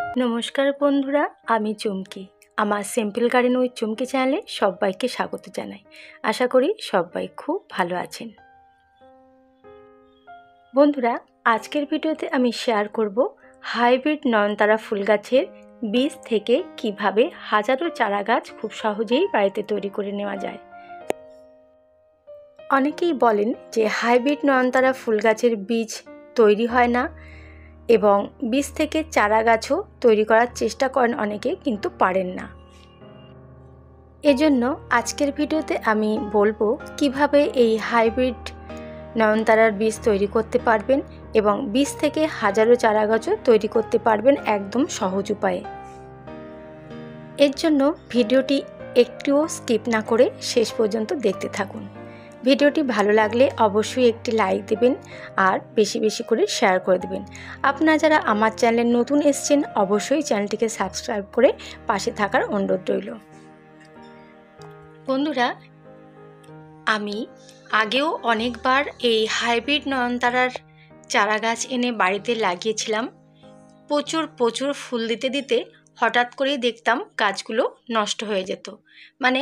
নমস্কার বন্ধুরা, আমি চুমকি। আমার সিম্পল গার্ডেন উইথ চুমকি চ্যানেলে সবাইকে স্বাগত জানাই। আশা করি সবাই খুব ভালো আছেন। বন্ধুরা, আজকের ভিডিওতে আমি শেয়ার করব হাইব্রিড নয়নতারা ফুল গাছের বীজ থেকে কিভাবে হাজারো চারা গাছ খুব সহজেই বাড়িতে তৈরি করে নেওয়া যায়। অনেকেই বলেন যে হাইব্রিড নয়নতারা ফুল গাছের বীজ তৈরি হয় না এবং বীজ থেকে চারা গাছও তৈরি করার চেষ্টা করেন অনেকে, কিন্তু পারেন না। এজন্য আজকের ভিডিওতে আমি বলবো কিভাবে এই হাইব্রিড নয়নতারার বীজ তৈরি করতে পারবেন এবং বীজ থেকে হাজারো চারা গাছও তৈরি করতে পারবেন একদম সহজ উপায়ে। এর জন্য ভিডিওটি একটুও স্কিপ না করে শেষ পর্যন্ত দেখতে থাকুন। ভিডিওটি ভালো লাগলে অবশ্যই একটি লাইক দেবেন আর বেশি বেশি করে শেয়ার করে দেবেন। আপনারা যারা আমার চ্যানেলে নতুন এসেছেন অবশ্যই চ্যানেলটিকে সাবস্ক্রাইব করে পাশে থাকার অনুরোধ রইল। বন্ধুরা, আমি আগেও অনেকবার এই হাইব্রিড নয়নতারার চারা গাছ এনে বাড়িতে লাগিয়েছিলাম। প্রচুর ফুল দিতে দিতে হঠাৎ করেই দেখতাম গাছগুলো নষ্ট হয়ে যেত, মানে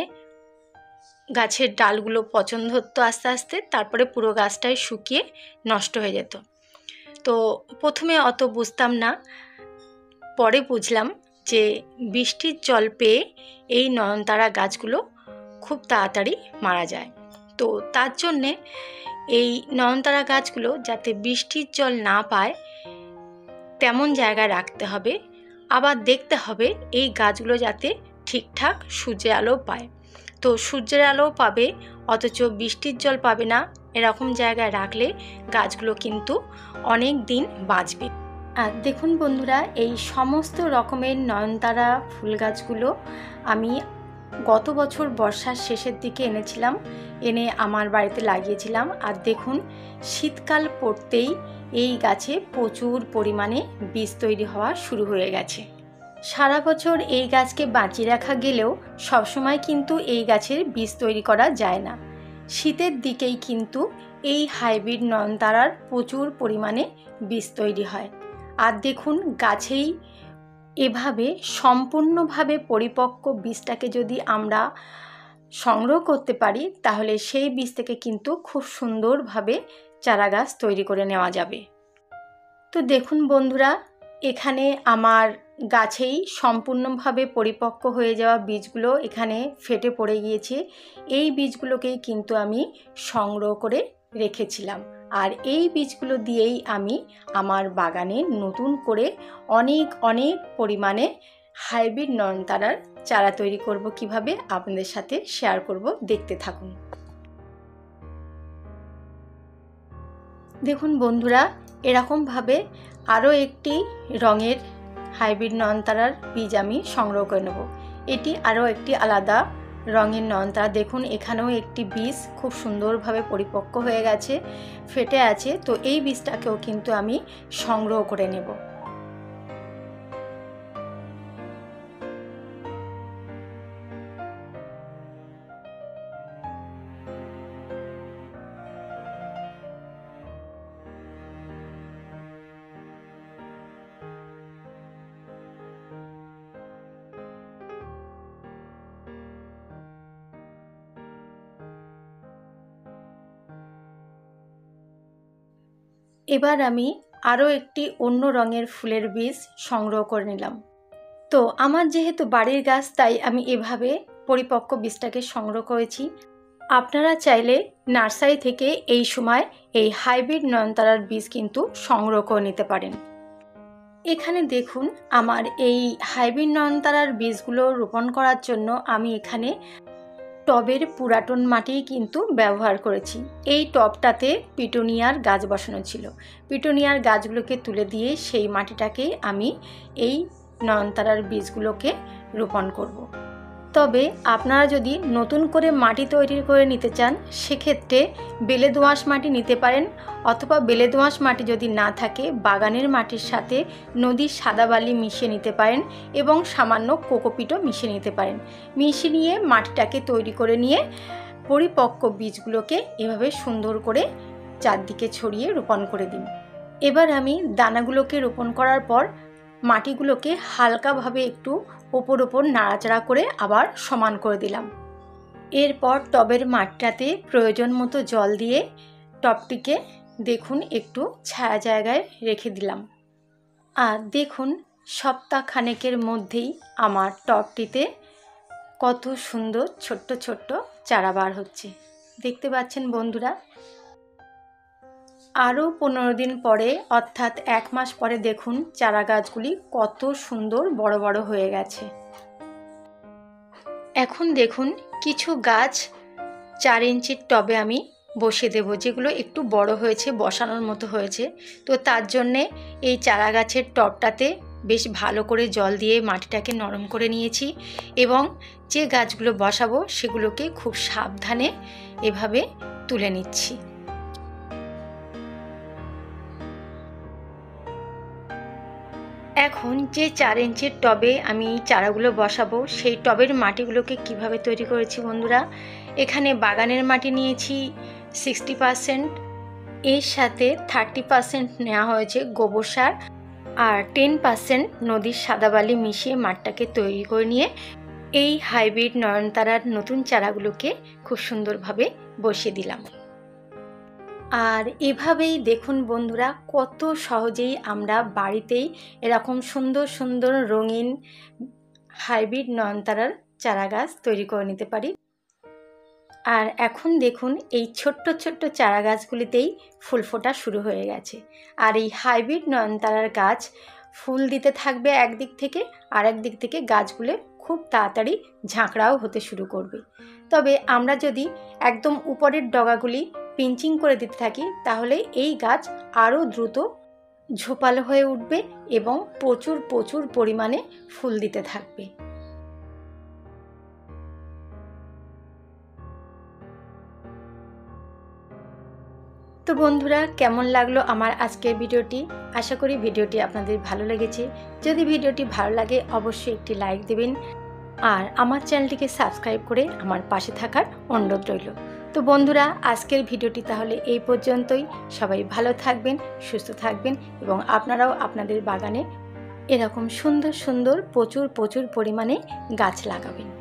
গাছের ডালগুলো পচন ধরতো আস্তে আস্তে, তারপরে পুরো গাছটাই শুকিয়ে নষ্ট হয়ে যেত। তো প্রথমে অত বুঝতাম না, পরে বুঝলাম যে বৃষ্টির জল পেয়ে এই নয়নতারা গাছগুলো খুব তাড়াতাড়ি মারা যায়। তো তার জন্যে এই নয়নতারা গাছগুলো যাতে বৃষ্টির জল না পায় তেমন জায়গায় রাখতে হবে। আবার দেখতে হবে এই গাছগুলো যাতে ঠিকঠাক সূর্যের আলো পায়। তো সূর্যের আলো পাবে অথচ বৃষ্টির জল পাবে না, এরকম জায়গায় রাখলে গাছগুলো কিন্তু অনেক দিন বাঁচবে। আর দেখুন বন্ধুরা, এই সমস্ত রকমের নয়নতারা ফুল গাছগুলো আমি গত বছর বর্ষার শেষের দিকে এনেছিলাম, এনে আমার বাড়িতে লাগিয়েছিলাম। আর দেখুন, শীতকাল পড়তেই এই গাছে প্রচুর পরিমাণে বীজ তৈরি হওয়া শুরু হয়ে গেছে। সারা বছর এই গাছকে বাঁচিয়ে রাখা গেলেও সবসময় কিন্তু এই গাছের বীজ তৈরি করা যায় না। শীতের দিকেই কিন্তু এই হাইব্রিড নয়নতারার প্রচুর পরিমাণে বীজ তৈরি হয়। আর দেখুন, গাছেই এভাবে সম্পূর্ণভাবে পরিপক্ক বীজটাকে যদি আমরা সংগ্রহ করতে পারি তাহলে সেই বীজ থেকে কিন্তু খুব সুন্দরভাবে চারা গাছ তৈরি করে নেওয়া যাবে। তো দেখুন বন্ধুরা, এখানে আমার গাছেই সম্পূর্ণভাবে পরিপক্ক হয়ে যাওয়া বীজগুলো এখানে ফেটে পড়ে গিয়েছে। এই বীজগুলোকেই কিন্তু আমি সংগ্রহ করে রেখেছিলাম, আর এই বীজগুলো দিয়েই আমি আমার বাগানে নতুন করে অনেক পরিমাণে হাইব্রিড নয়নতারার চারা তৈরি করব। কিভাবে আপনাদের সাথে শেয়ার করব, দেখতে থাকুন। দেখুন বন্ধুরা, এরকমভাবে আরও একটি রঙের হাইব্রিড নয়নতারার বীজ আমি সংগ্রহ করে নেব। এটি আরও একটি আলাদা রঙের নয়নতারা। দেখুন, এখানেও একটি বীজ খুব সুন্দরভাবে পরিপক্ক হয়ে গেছে, ফেটে আছে। তো এই বীজটাকেও কিন্তু আমি সংগ্রহ করে নেব। এবার আমি আরও একটি অন্য রঙের ফুলের বীজ সংগ্রহ করে নিলাম। তো আমার যেহেতু বাড়ির গাছ, তাই আমি এভাবে পরিপক্ক বীজটাকে সংগ্রহ করেছি। আপনারা চাইলে নার্সারি থেকে এই সময় এই হাইব্রিড নয়নতারার বীজ কিন্তু সংগ্রহ করে নিতে পারেন। এখানে দেখুন, আমার এই হাইব্রিড নয়নতারার বীজগুলো রোপণ করার জন্য আমি এখানে টবের পুরাতন মাটি কিন্তু ব্যবহার করেছি। এই টবটাতে পিটুনিয়ার গাছ বসানো ছিল। পিটুনিয়ার গাছগুলোকে তুলে দিয়ে সেই মাটিটাকেই আমি এই নয়নতারার বীজগুলোকে রোপণ করব। তবে আপনারা যদি নতুন করে মাটি তৈরি করে নিতে চান সেক্ষেত্রে বেলে দোআঁশ মাটি নিতে পারেন, অথবা বেলে দোআঁশ মাটি যদি না থাকে বাগানের মাটির সাথে নদীর সাদা বালি মিশিয়ে নিতে পারেন এবং সামান্য কোকোপিটও মিশিয়ে নিতে পারেন। মিশিয়ে নিয়ে মাটিটাকে তৈরি করে নিয়ে পরিপক্ক বীজগুলোকে এভাবে সুন্দর করে চারদিকে ছড়িয়ে রোপণ করে দিন। এবার আমি দানাগুলোকে রোপণ করার পর মাটিগুলোকে হালকাভাবে একটু ওপর ওপর নাড়াচাড়া করে আবার সমান করে দিলাম। এরপর টবের মাটিটাতে প্রয়োজন মতো জল দিয়ে টবটিকে দেখুন একটু ছায়া জায়গায় রেখে দিলাম। আর দেখুন সপ্তাহখানেকের মধ্যেই আমার টবটিতে কত সুন্দর ছোট্ট ছোট্ট চারা বার হচ্ছে, দেখতে পাচ্ছেন বন্ধুরা। আরও 15 দিন পরে অর্থাৎ 1 মাস পরে দেখুন চারা গাছগুলি কত সুন্দর বড় বড় হয়ে গেছে। এখন দেখুন কিছু গাছ 4 ইঞ্চির টবে আমি বসিয়ে দেব, যেগুলো একটু বড় হয়েছে, বসানোর মতো হয়েছে। তো তার জন্যে এই চারা গাছের টবটাতে বেশ ভালো করে জল দিয়ে মাটিটাকে নরম করে নিয়েছি এবং যে গাছগুলো বসাবো সেগুলোকে খুব সাবধানে এভাবে তুলে নিচ্ছি। এখন যে 4 ইঞ্চির টবে আমি চারাগুলো বসাবো সেই টবের মাটিগুলোকে কিভাবে তৈরি করেছি বন্ধুরা, এখানে বাগানের মাটি নিয়েছি 60%, এর সাথে 30% নেওয়া হয়েছে গোবর সার আর 10% নদীর সাদা বালি মিশিয়ে মাঠটাকে তৈরি করে নিয়ে এই হাইব্রিড নয়নতারার নতুন চারাগুলোকে খুব সুন্দরভাবে বসিয়ে দিলাম। আর এভাবেই দেখুন বন্ধুরা কত সহজেই আমরা বাড়িতেই এরকম সুন্দর সুন্দর রঙিন হাইব্রিড নয়নতারার চারা গাছ তৈরি করে নিতে পারি। আর এখন দেখুন এই ছোট্ট ছোট্ট চারা গাছগুলিতেই ফুল ফোটা শুরু হয়ে গেছে। আর এই হাইব্রিড নয়নতারার গাছ ফুল দিতে থাকবে একদিক থেকে, আর একদিক থেকে গাছগুলো খুব তাড়াতাড়ি ঝাঁকড়াও হতে শুরু করবে। তবে আমরা যদি একদম উপরের ডগাগুলি পিঞ্চিং করে দিতে থাকি তাহলে এই গাছ আরও দ্রুত ঝোপালো হয়ে উঠবে এবং প্রচুর প্রচুর পরিমাণে ফুল দিতে থাকবে। তো বন্ধুরা, কেমন লাগলো আমার আজকের ভিডিওটি? আশা করি ভিডিওটি আপনাদের ভালো লেগেছে। যদি ভিডিওটি ভালো লাগে অবশ্যই একটি লাইক দেবেন আর আমার চ্যানেলটিকে সাবস্ক্রাইব করে আমার পাশে থাকার অনুরোধ রইল। তো বন্ধুরা, আজকের ভিডিওটি তাহলে এই পর্যন্তই। সবাই ভালো থাকবেন, সুস্থ থাকবেন এবং আপনারাও আপনাদের বাগানে এরকম সুন্দর সুন্দর প্রচুর প্রচুর পরিমাণে গাছ লাগাবেন।